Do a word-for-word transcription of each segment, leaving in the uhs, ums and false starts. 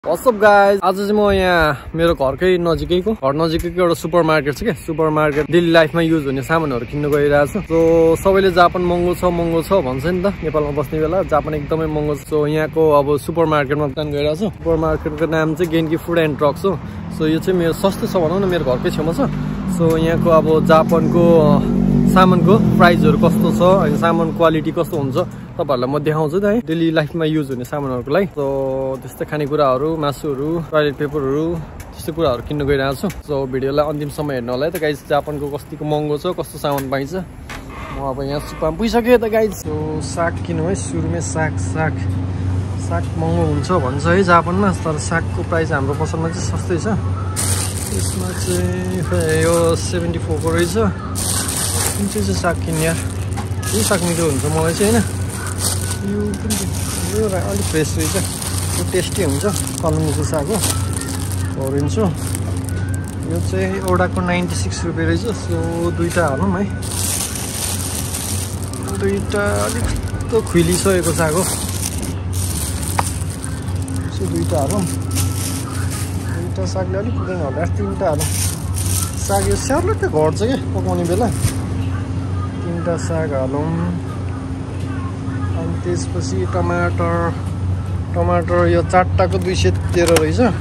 What's up guys? आज चाहिँ म यहाँ मेरो घरकै नजिकैको घर नजिकैको एउटा सुपर मार्केट छ के सुपर मार्केट डेली लाइफमा युज हुने सामानहरु किन्न गइरहेको छु। सो सबैले जापान महँगो छ महँगो छ भन्छ नि त नेपालमा बस्ने बेला जापान एकदमै महँगो छ। सो यहाँको अब सुपर मार्केटमा प्लान गइरहेको छु। सुपर मार्केटको नाम चाहिँ गेन्की फुड एन्ड ड्रग्स हो। सो यो चाहिँ मेरो सस्तो छ भनौं न मेरो घरकै छेउमा छ। सो यहाँको अब जापानको सामानको प्राइसहरु कस्तो छ अनि सामान क्वालिटी कस्तो हुन्छ तपाईहरुलाई म देखाउँछु त है डेली लाइफमा युज हुने सामानहरुको लागि। सो त्यस्तै खानेकुराहरु मासुहरु टोयलेट पेपरहरु त्यस्तै कुराहरु किन्न गइरहेको छु। सो भिडियोलाई अन्तिमसम्म हेर्नु होला है त गाइस जापानको कतिको महँगो छ कस्तो सामान पाइन्छ। म अब यहाँ सुपामा पुगिसके त गाइस। सो साग किन्नु है सुरुमै साग साग साग महँगो हुन्छ भन्छ है जापानमा तर सागको प्राइस हाम्रो पसलमा चाहिँ सस्तै छ। यसमा चाहिँ यो सेभेन्टी फोर को रहेछ। कुन चाहिँ चाहिँ साग किन्ने यार यो साग मिठो हुन्छ मलाई चाहिँ हैन यो पनि यो अलिक फ्रेस रहेछ यो टेस्टी हुन्छ कलमको साग हो ओरेन्जो यो चाहिँ एउटाको नाइन्टी सिक्स रुपियाँ रहेछ। सो दुईटा हालौँ है दुईटा अलिक त खुइलिसकेको साग हो। सो दुईटा हालौँ दुईटा सागले अलिक पुग्दैन होला तिनवटा हालौँ साग यो स्याहारलुट्टै घट्छ क्या पकाउने बेला तीनटा साग हालौँ। अनि त्यसपछि टमाटर टमाटर यो चारटाको दुई सय तेह्र रहेछ। यो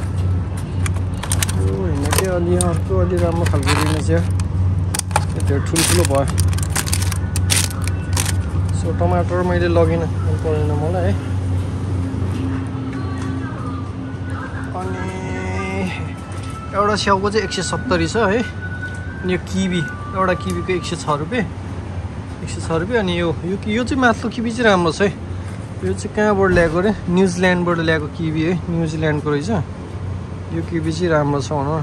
होइन कि अलि अर्को अलि राम्रो खालको रहेछ यो धेरै ठुल्ठुलो भयो। सो टमाटर मैले लगिनँ मन परेन मलाई है। अनि एउटा स्याउको चाहिँ एक सय सत्तरी छ है। अनि यो किवी एउटा किवीको एक सय छ रुपियाँ एक सय छ रुपियाँ। अनि यो यो चाहिँ माथिल्लो किवी चाहिँ राम्रो छ है। यो चाहिँ कहाँबाट ल्याएको अरे न्युजिल्यान्डबाट ल्याएको किवी है न्युजिल्यान्डको रहेछ। यो किवी चाहिँ राम्रो छ भनौँ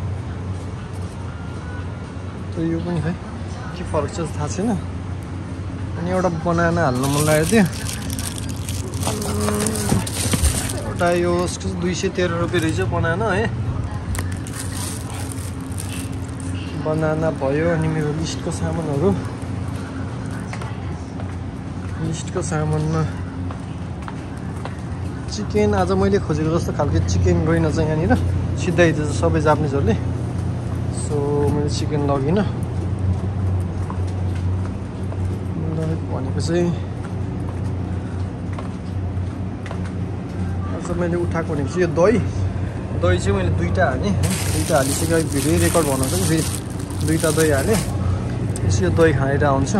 त यो पनि खै के फरक छ थाहा छैन। अनि एउटा बनाना हाल्नु मन लागेको थियो एउटा यो दुई सय तेह्र रुपियाँ रहेछ बनाना है बनाना भयो। अनि मेरो लिस्टको सामानहरू लिस्टको सामानमा चिकन आज मैले खोजेको जस्तो खालको चिकन रहेनछ यहाँनिर सिधै दिएछ सबै जापानिजहरूले। सो मैले चिकन लगिनँ भनेको चाहिँ आज मैले उठाएको भनेको चाहिँ यो दही दही चाहिँ मैले दुईवटा हालेँ दुईवटा हालिसक्यो भिडियो रेकर्ड बनाउँछ कि फेरि दुईवटा दही हालेँ यसो यो दही खाएर आउँछ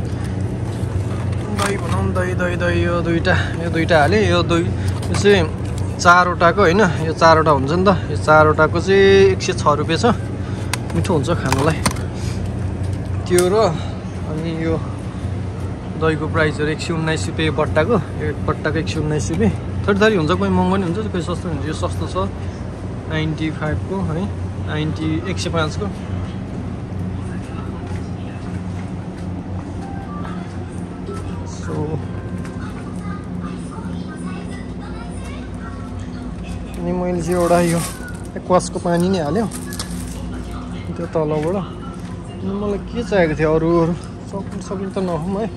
दही बनाउँ दही दही दही यो दुईवटा यो दुईवटा हालेँ यो दही यो चाहिँ चारवटाको होइन यो चारवटा हुन्छ नि त यो चारवटाको चाहिँ एक सय छ रुपियाँ छ मिठो हुन्छ खानुलाई त्यो र अनि यो दहीको प्राइसहरू एक सय उन्नाइस रुपियाँ बट्टाको एक बट्टाको एक सय उन्नाइस रुपियाँ थोरै थोरै हुन्छ कोही महँगो नि हुन्छ कोही सस्तो हुन्छ। यो सस्तो छ नाइन्टी फाइभको है नाइन्टी एक सय पाँचको। सो अनि मैले चाहिँ एउटा यो क्वासको पानी नै हाल्यो त्यो तलबाट। अनि मलाई के चाहिएको थियो अरू अरू सक्नु सक्नु त नहुँ है।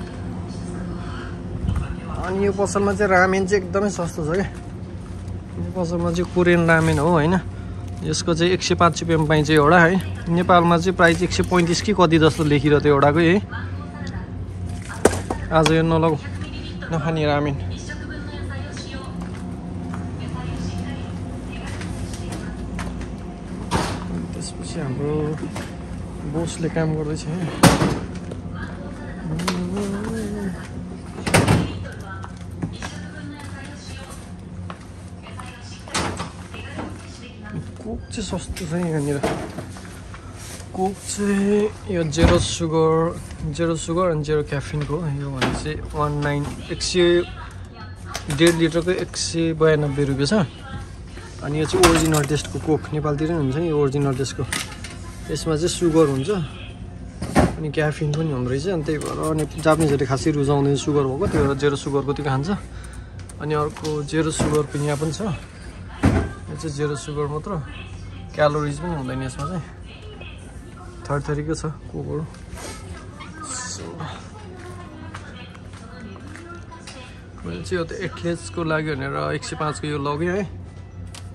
अनि यो पसलमा चाहिँ रामेन चाहिँ एकदमै सस्तो छ क्या यो पसलमा चाहिँ कोरियन रामेन हो होइन। यसको चाहिँ एक सय पाँच रुपियाँमा पाइन्छ एउटा है। नेपालमा चाहिँ प्राइस एक सय पैँतिस कि कति जस्तो लेखिरहेको थियो एउटाकै है। आज यो नलगाऊ नखाने रामेन। त्यसपछि हाम्रो बोसले काम गर्दैछ कोक चाहिँ सस्तो छ यहाँनिर कोक चाहिँ यो जेरो सुगर जेरो सुगर अनि जेरो क्याफिनको यो भने चाहिँ वान नाइन एक सय डेढ लिटरको एक सय बयानब्बे रुपियाँ छ। अनि यो चाहिँ ओरिजिनल टेस्टको कोक नेपालतिर नि हुन्छ नि यो ओरिजिनल टेस्टको यसमा चाहिँ सुगर हुन्छ अनि क्याफिन पनि हुँदो रहेछ। अनि त्यही भएर अनि जापानिजहरूले खासै रुचाउँदैन सुगर भएको त्यो भएर जेरो सुगरको त्यो खान्छ। अनि अर्को जेरो सुगरको यहाँ पनि छ यो चाहिँ जेरो सुगर मात्र क्यालोरिज पनि हुँदैन यसमा चाहिँ थरी थरीको छ कोकहरू। मैले चाहिँ यो त एथलेट्सको लागि भनेर एक सय पाँचको यो लगेँ है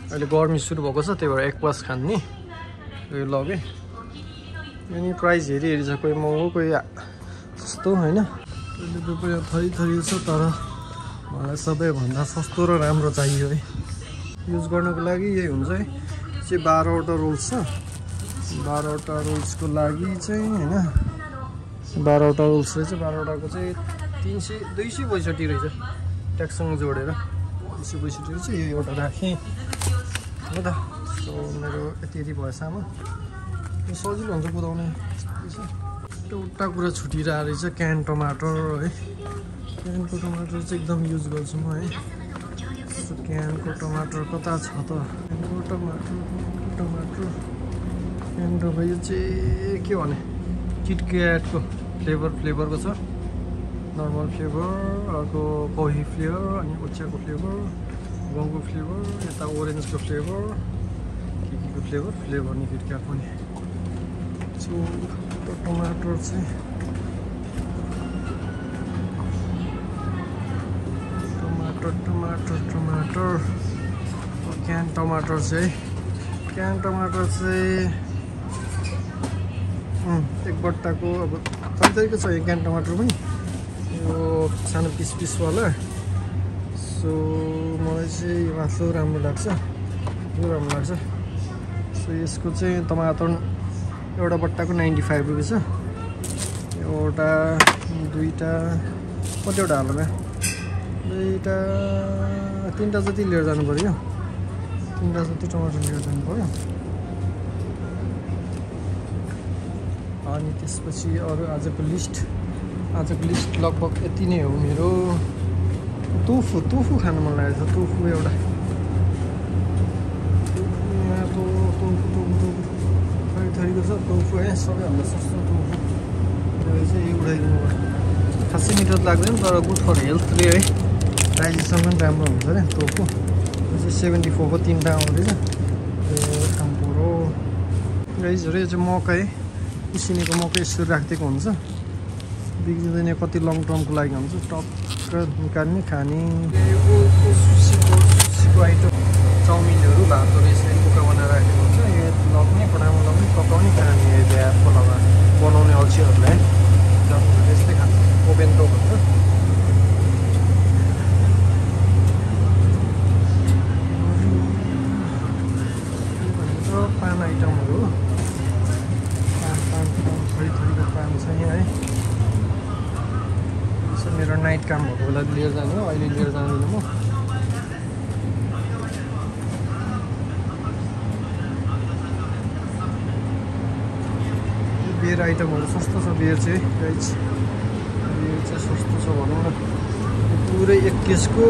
अहिले गर्मी सुरु भएको छ त्यही भएर एक पास खान्ने यो लगेँ अनि प्राइस हेरी हेरी छ कोही महँगो कोही सस्तो होइन त्यसले पनि थरी थरी छ तर मलाई सबैभन्दा सस्तो र राम्रो चाहियो है युज गर्नको लागि यही हुन्छ है चाहिँ बाह्रवटा रोल्स छ बाह्रवटा रोल्सको लागि चाहिँ होइन बाह्रवटा रोल्स रहेछ बाह्रवटाको चाहिँ तिन सय दुई सय पैँसठी रहेछ ट्याक्ससँग जोडेर दुई सय पैँसठी रहेछ यो एउटा राखेँ हो त सो मेरो यति यति भयो सामान यो सजिलो हुन्छ कुदाउने एउटा कुरा छुटिरहेको रहेछ क्यान टमाटर है क्यानको टमाटर चाहिँ एकदम युज गर्छु म है क्यानको टमाटर कता छ त क्यानको टमाटर टमाटर क्यान टमाटर यो चाहिँ के भने किटक्याटको फ्लेभर फ्लेभरको छ नर्मल फ्लेभर अर्को कोही फ्लेभर अनि उच्चाको फ्लेभर गाउँको फ्लेभर यता ओरेन्जको फ्लेभर के केको फ्लेभर फ्लेभर नि किटक्याट पनि सो टमाटर चाहिँ टमाटर टमाटर टमाटर क्यान टमाटर चाहिँ क्यान टमाटर चाहिँ एक बट्टाको अब तरिकाको छ यो क्यान टमाटर पनि यो सानो पिस पिसवाला सो मलाई चाहिँ यो मासु राम्रो लाग्छ यो राम्रो लाग्छ सो यसको चाहिँ टमाटर एउटा बट्टाको नाइन्टी फाइभ रुपिस छ एउटा दुईवटा कतिवटा हाल्नु क्या दुईवटा तिनवटा जति लिएर जानु पऱ्यो तिनवटा जति टमाटर लिएर जानु पऱ्यो अनि त्यसपछि अरू आजको लिस्ट आजको लिस्ट लगभग यति नै हो मेरो टोफु टोफु खानु मन लागेको छ टोफु एउटा टोफु टोफु टोफु थरी थरीको छ टोफु है सबैभन्दा सस्तो टोफु यो चाहिँ यो उडाइदिनु पर्छ खासै मिठो लाग्दैन तर गुड फर हेल्थले है डाइजेसन पनि राम्रो हुन्छ अरे टोफु यो चाहिँ सेभेन्टी फोरको तिनवटा आउँदैछ यो कामपुरो गाइजहरू यो चाहिँ मकै उसिनेको मकै यसरी राखिदिएको हुन्छ बिग्रिँदैन कति लङ टर्मको लागि हुन्छ टक्क निकाल्ने खाने सुसीको आइटम चाउमिनहरू भातहरू यसरी कुका बनाएर राखेको हुन्छ यो लग्ने पटामा लग्ने पकाउने खाने ब्यागको लगा बनाउने अल्छीहरूलाई यस्तै खान्छ ओबेन्टो भन्छ पान आइटमहरू हो पान पान थरी थरीको पान छ यहाँ है यसो मेरो नाइट काम भएको बेला लिएर जाने हो अहिले लिएर जाँदैन म बियर आइटमहरू सस्तो छ बियर चाहिँ गाइज बियर चाहिँ सस्तो छ भनौँ न पुरै एक केसको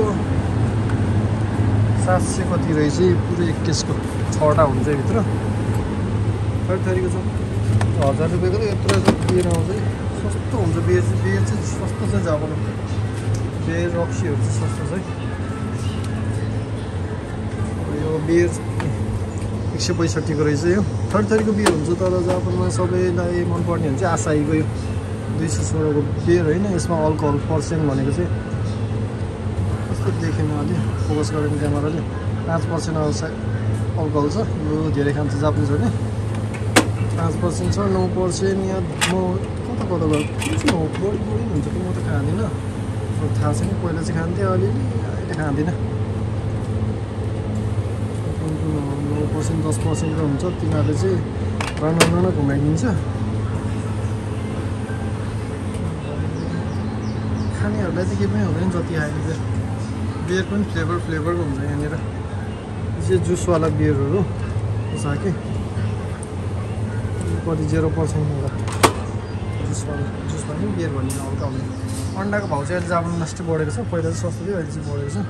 सात सय कति रहेछ पुरै एक केसको छवटा हुन्छ भित्र थरी थरीको छ हजार रुपियाँको त यत्रो बियर आउँछ सस्तो हुन्छ बियर चाहिँ बियर चाहिँ सस्तो छ जाबल बियर रक्सीहरू चाहिँ सस्तो छ यो बियर एक सय पैँसठीको रहेछ यो थरी थरीको बियर हुन्छ तर जापानमा सबैलाई मनपर्ने हुन्छ आशाईको यो दुई सय सोह्रको बियर होइन यसमा अल्कोहल पर्सेन्ट भनेको चाहिँ कस्तो देखेन अलि फोकस गरेको क्यामेराले पाँच पर्सेन्ट अल्कोहल छ यो धेरै खान्छ जापानिजहरूले पाँच पर्सेन्ट छ नौ पर्सेन्ट या म कता कता गर्छु हो बढी बढी हुन्छ कि म त खाँदिनँ थाहा छैन पहिला चाहिँ खान्थेँ अलिअलि अहिले खाँदिनँ नौ पर्सेन्ट दस पर्सेन्टको हुन्छ तिनीहरूले चाहिँ रानो रानो घुमाइदिन्छ खानेहरूलाई त केही पनि हुँदैन जति आयो बियर बियर पनि फ्लेभर फ्लेभरको हुन्छ यहाँनिर यो चाहिँ जुसवाला बियरहरू छ कि कति जेरो पर्सेन्ट होला जुसवाला जुसमा पनि बियर भन्ने हल्का हुने अन्डाको भाउ चाहिँ अहिले जापानमा लास्टै बढेको छ पहिला चाहिँ सस्तो थियो अहिले चाहिँ बढेको छ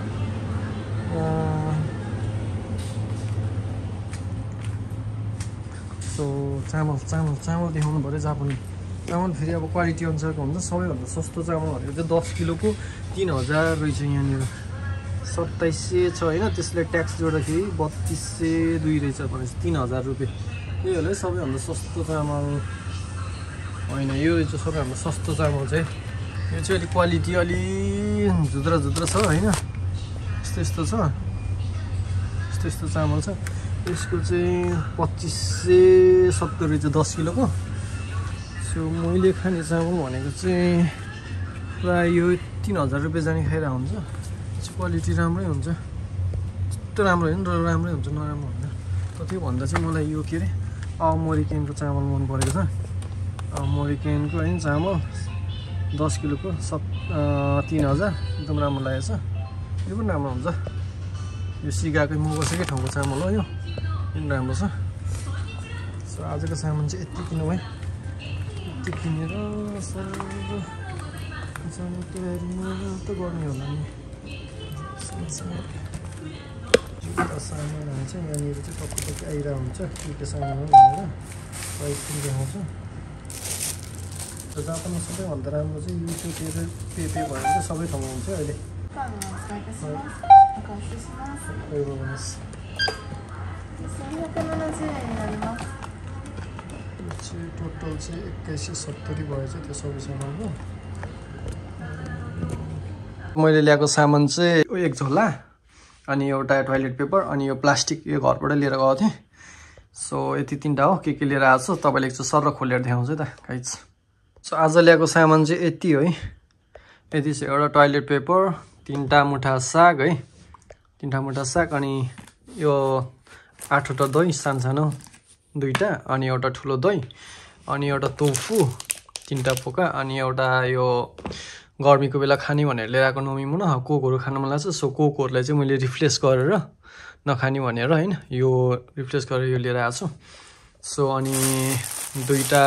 सो चामल चामल चामल देखाउनु पऱ्यो जापान चामल फेरि अब क्वालिटी अनुसारको हुन्छ सबैभन्दा सस्तो चामल भनेको चाहिँ दस किलोको तिन हजार रहेछ यहाँनिर सत्ताइस सय छ होइन त्यसले ट्याक्स जोड्दाखेरि बत्तिस सय दुई रहेछ भनेपछि तिन हजार रुपियाँ यही होला है सबैभन्दा सस्तो चामल होइन यो चाहिँ सबैभन्दा सस्तो चामल चाहिँ यो चाहिँ अलिक क्वालिटी अलि झुद्रा झुद्रा छ होइन यस्तो यस्तो छ यस्तो यस्तो चामल छ यसको चाहिँ पच्चिस सय सत्तरी चाहिँ दस किलोको सो मैले खाने चामल भनेको चाहिँ प्राय यो तीन हजार रुपियाँ जाने खाइरहेको हुन्छ क्वालिटी राम्रै हुन्छ त्यस्तो राम्रो होइन र राम्रै हुन्छ नराम्रो हुन्छ त त्यो भन्दा चाहिँ मलाई यो के अरे अमेरिकनको चामल मन परेको छ अमेरिकनको होइन चामल दस किलोको सत् तिन हजार एकदम राम्रो लागेको छ यो पनि राम्रो हुन्छ यो सिकाकै म बसेकै ठाउँको चामल हो यो पनि राम्रो छ सो आजको सामान चाहिँ यति किन्नु भयो यति किनेर सर जाने तयारीमा त गर्ने होला नि सामानहरू चाहिँ यहाँनिर चाहिँ टक्क टक्क आइरहेको हुन्छ के के सामान हो भनेर प्राइस पनि देखाउँछ र जापानमा सबैभन्दा राम्रो चाहिँ युट्युब पे पे भयो भने चाहिँ सबै ठाउँमा हुन्छ अहिले टोटल चाहिँ एक्काइस सय सत्तरी भएछ त्यो सबै सामानको मैले ल्याएको सामान चाहिँ एक झोला अनि एउटा टोयलेट पेपर अनि यो प्लास्टिक यो घरबाट लिएर गएको थिएँ सो यति तिनवटा हो के के लिएर आएको छु तपाईँले एकचोटि सर खोलेर देखाउँछु है त गाइज सो आज ल्याएको सामान चाहिँ यति हो है यति चाहिँ एउटा टोयलेट पेपर तिनवटा मुठा साग है तिनवटा मुठा साग अनि यो आठवटा दही सानो सानो दुईवटा अनि एउटा ठुलो दही अनि एउटा तोफु तिनवटा पोका अनि एउटा यो गर्मीको बेला खाने भनेर लिएर आएको नमिमुन कोकहरू खान मन लाग्छ सो कोकहरूलाई चाहिँ मैले रिप्लेस गरेर नखाने भनेर होइन यो रिप्लेस गरेर यो लिएर आएको छु सो अनि दुईवटा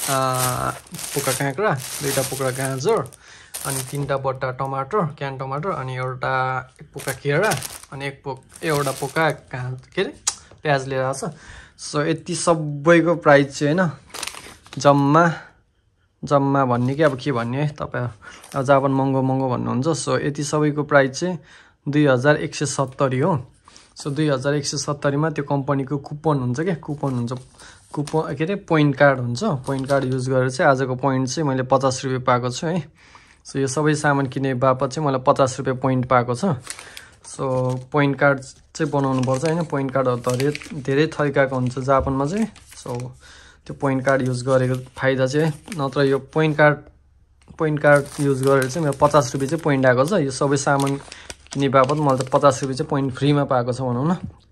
पोका काँक्रा दुईवटा पोका गाजर अनि तिनवटा बट्टा टमाटर क्यान टमाटर अनि एउटा एक पोका केरा अनि एक पोक एउटा पोका के अरे प्याज लिएर आएको छ सो यति सबैको प्राइस चाहिँ होइन जम्मा जम्मा भन्ने कि अब के भन्ने है तपाईँ अब जापान महँगो महँगो भन्नुहुन्छ सो यति सबैको प्राइस चाहिँ दुई हजार एक सय सत्तरी हो सो दुई हजार एक सय सत्तरीमा त्यो कम्पनीको कुपन हुन्छ क्या कुपन हुन्छ कुपन के अरे पोइन्ट कार्ड हुन्छ पोइन्ट कार्ड युज गरेर चाहिँ आजको पोइन्ट चाहिँ मैले पचास रुपियाँ पाएको छु है सो यो सबै सामान किने बापत चाहिँ मलाई पचास रुपियाँ पोइन्ट पाएको छ सो पोइन्ट कार्ड चाहिँ बनाउनु पर्छ होइन पोइन्ट कार्डहरू त धेरै धेरै थरीकाको हुन्छ जापानमा चाहिँ सो त्यो पोइन्ट कार्ड युज गरेको फाइदा चाहिँ नत्र यो point card point card use गरेर चाहिँ मेरो पचास रुपियाँ चाहिँ पोइन्ट आएको छ यो सबै सामान किने बापत मैले त पचास रुपियाँ चाहिँ पोइन्ट फ्रीमा पाएको छ भनौँ न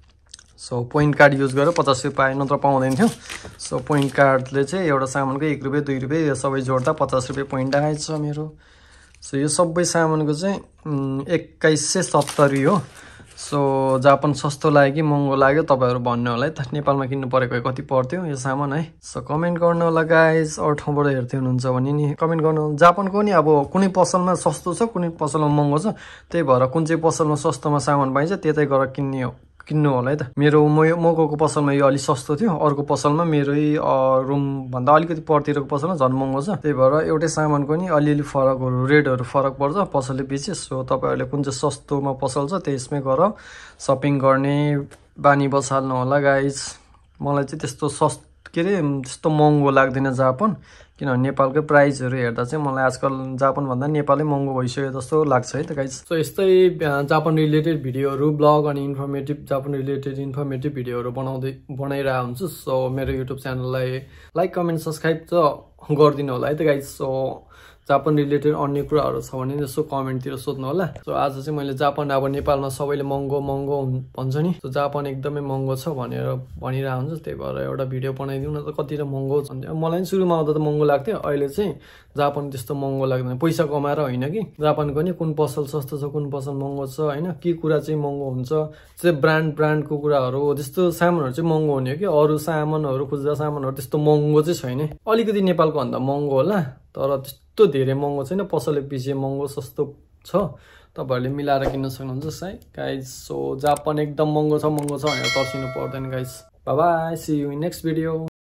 सो पोइन्ट कार्ड युज गरेर पचास रुपियाँ पाएँ नत्र पाउँदैन थियो सो पोइन्ट कार्डले चाहिँ एउटा सामानको एक रुपियाँ दुई रुपियाँ यो सबै जोड्दा पचास रुपियाँ पोइन्ट आएछ मेरो सो यो सबै सामानको चाहिँ एक्काइस सय सत्तरी हो सो जापान सस्तो लाग्यो कि महँगो लाग्यो तपाईँहरू भन्नु होला है त नेपालमा किन्नु परेको कति पर्थ्यो यो सामान है सो कमेन्ट गर्नु होला गाइज अरू ठाउँबाट हेर्दै हुनुहुन्छ भने नि कमेन्ट गर्नु जापानको नि अब कुनै पसलमा सस्तो छ कुनै पसलमा महँगो छ त्यही भएर कुन चाहिँ पसलमा सस्तोमा सामान पाइन्छ त्यतै गएर किन्ने हो किन्नु होला है त मेरो म म गएको पसलमा यो अलिक सस्तो थियो अर्को पसलमा मेरै रुमभन्दा अलिकति परतिरको पसलमा झन् महँगो छ त्यही भएर एउटै सामानको नि अलिअलि फरकहरू रेटहरू फरक पर्छ पसलले पछि सो तपाईँहरूले कुन चाहिँ सस्तोमा पसल छ त्यसमै गएर सपिङ गर्ने बानी बसाल्नु होला गाइज मलाई चाहिँ त्यस्तो सस्त के अरे त्यस्तो महँगो लाग्दैन जापान किनभने नेपालकै प्राइसहरू हेर्दा चाहिँ मलाई आजकल जापानभन्दा नेपालै महँगो भइसक्यो जस्तो लाग्छ है त गाइज सो यस्तै जापान रिलेटेड भिडियोहरू ब्लग अनि इन्फर्मेटिभ जापान रिलेटेड इन्फर्मेटिभ भिडियोहरू बनाउँदै बनाइरहेको हुन्छु सो मेरो युट्युब च्यानललाई लाइक कमेन्ट सब्सक्राइब चाहिँ गरिदिनु होला है त गाइज सो जापान रिलेटेड अन्य कुराहरू छ भने यसो कमेन्टतिर सोध्नु होला सो आज चाहिँ मैले जापान अब नेपालमा सबैले महँगो महँगो भन्छ नि सो जापान एकदमै महँगो छ भनेर भनिरहेको हुन्छ त्यही भएर एउटा भिडियो बनाइदिउँ न त कति र महँगो छ मलाई पनि सुरुमा आउँदा त महँगो लाग्थ्यो अहिले चाहिँ जापान त्यस्तो महँगो लाग्दैन पैसा कमाएर होइन कि जापानको नि कुन पसल सस्तो छ कुन पसल महँगो छ होइन के कुरा चाहिँ महँगो हुन्छ चाहिँ ब्रान्ड ब्रान्डको कुराहरू त्यस्तो सामानहरू चाहिँ महँगो हुने हो कि अरू सामानहरू खुद्रा सामानहरू त्यस्तो महँगो चाहिँ छैन अलिकति नेपालको भन्दा महँगो होला तर त्यस्तो धेरै महँगो छैन पसलले पछि महँगो सस्तो छ तपाईँहरूले मिलाएर किन्न सक्नुहुन्छ है गाइज सो जापान एकदम महँगो छ महँगो छ भनेर तर्सिनु पर्दैन guys bye bye see you in next video